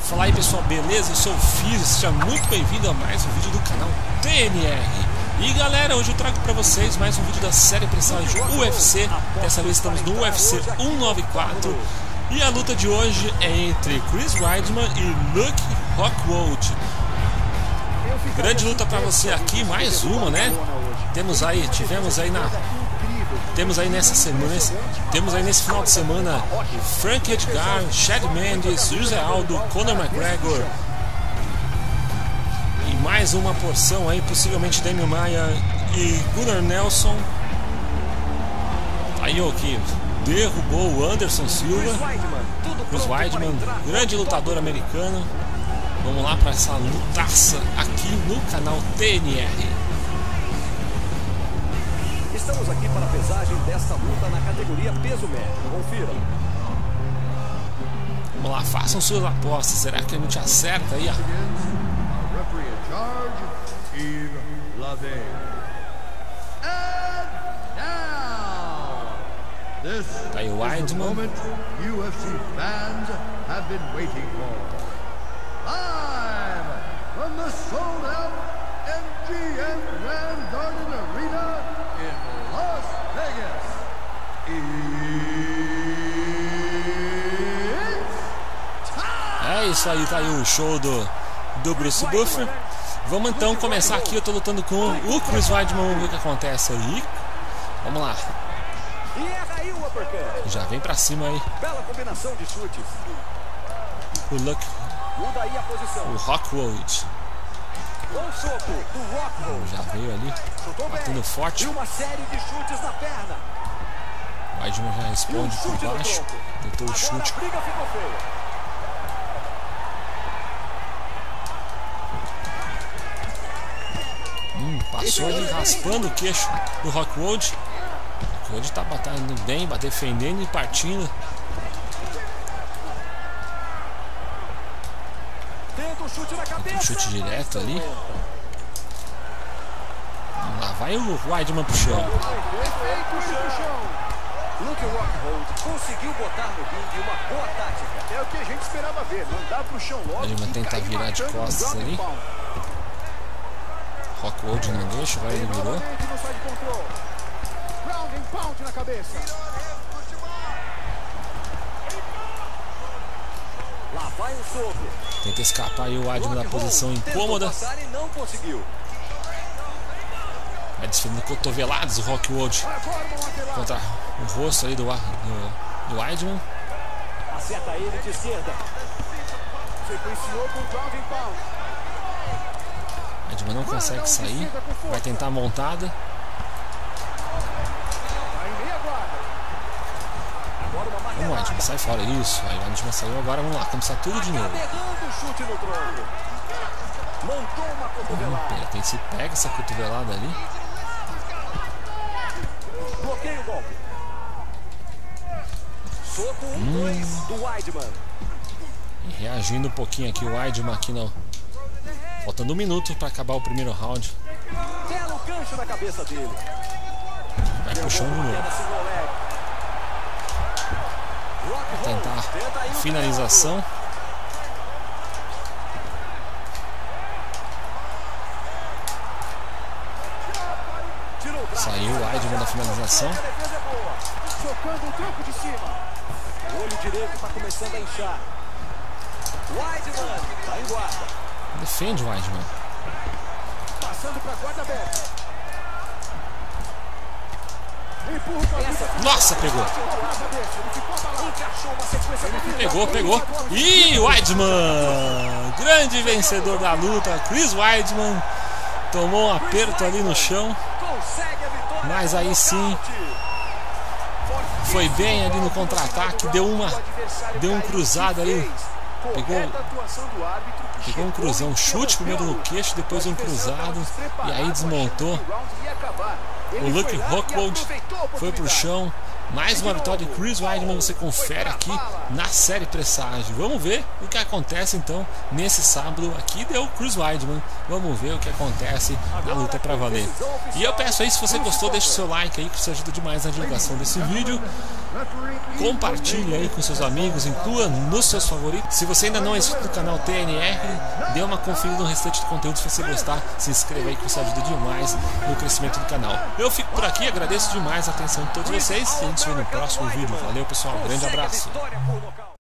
Fala aí pessoal, beleza? Eu sou o Fizz, seja muito bem-vindo a mais um vídeo do canal TNR. E galera, hoje eu trago pra vocês mais um vídeo da série Pressage UFC. Dessa vez estamos no UFC 194. E a luta de hoje é entre Chris Weidman e Luke Rockhold. Grande luta pra você aqui, mais uma, né? Temos aí nesse final de semana o Frank Edgar, Chad Mendes, José Aldo, Conor McGregor e mais uma porção aí, possivelmente Demian Maia e Gunnar Nelson. Aí o que derrubou o Anderson Silva, Chris Weidman, grande lutador americano. Vamos lá para essa lutaça aqui no canal TNR. Estamos aqui para a pesagem desta luta na categoria peso médio. Confira. Vamos lá, façam suas apostas. Será que a gente acerta aí? Tá aí o Weidman. From the sold-out MGM Grand Garden Arena in Las Vegas, é isso aí, tá aí o show do Bruce Buffer. Vamos então começar aqui. Eu tô lutando com o Chris Weidman, vamos ver o que acontece aí. Vamos lá. Já vem pra cima aí. Bela combinação de chutes. O Luke, o Rockhold. Bom soco do Rockhold. Já veio ali, batendo forte. E uma série de chutes na perna. O Weidman já responde por baixo. Tentou o chute. A briga ficou feia. Passou ali raspando o queixo do Rockhold. O Rockhold tá batendo bem, defendendo e partindo. Um chute direto ali. Lá vai o Weidman pro chão. Luke Rockhold conseguiu botar no ringue uma boa tática. É o que a gente esperava ver, mandar pro chão logo. Ele vai tentar virar de costas ali. Rockhold não deixa, vai, ele virou. Ground and pound na cabeça. Lá vai o soco. Tenta escapar aí o Weidman da posição incômoda. Não conseguiu. Vai desferindo cotoveladas o Rockhold contra o rosto ali do Weidman. Acerta ele de esquerda. Sequenciou com ground and pound. Weidman não consegue sair. Vai tentar a montada. Vamos, Weidman, sai fora. Isso, aí o Weidman saiu agora. Vamos lá, começar tudo de novo. Tem se pega essa cotovelada ali. Bloqueia o golpe. Soco 1-2 do Weidman. E reagindo um pouquinho aqui o Weidman aqui no... Faltando 1 minuto para acabar o primeiro round. Belo gancho na cabeça dele. Vai pro chão de novo. Vai tentar a finalização. Saiu o Weidman da finalização. Socando o tronco de cima. O olho direito está começando a inchar. Weidman está em guarda. Defende o Weidman. Passando para a guarda aberta. Nossa, pegou. Pegou. Ih, Weidman, grande vencedor da luta. Chris Weidman tomou um aperto ali no chão. Mas aí sim foi bem ali no contra-ataque. Deu um cruzado ali. Pegou um cruzão, um chute primeiro no queixo, depois um cruzado. E aí desmontou. O Luke Rockhold foi pro chão. Mais uma vitória de Chris Weidman. Você confere aqui na série Pressage. Vamos ver o que acontece então nesse sábado. Aqui deu Chris Weidman. Vamos ver o que acontece na luta pra valer. E eu peço aí, se você gostou, deixe seu like aí, que isso ajuda demais na divulgação desse vídeo. Compartilhe aí com seus amigos, inclua nos seus favoritos. Se você ainda não é inscrito no canal TNR, dê uma conferida no restante do conteúdo. Se você gostar, se inscreva aí que você ajuda demais no crescimento do canal. Eu fico por aqui, agradeço demais a atenção de todos vocês e a gente se vê no próximo vídeo. Valeu, pessoal, grande abraço.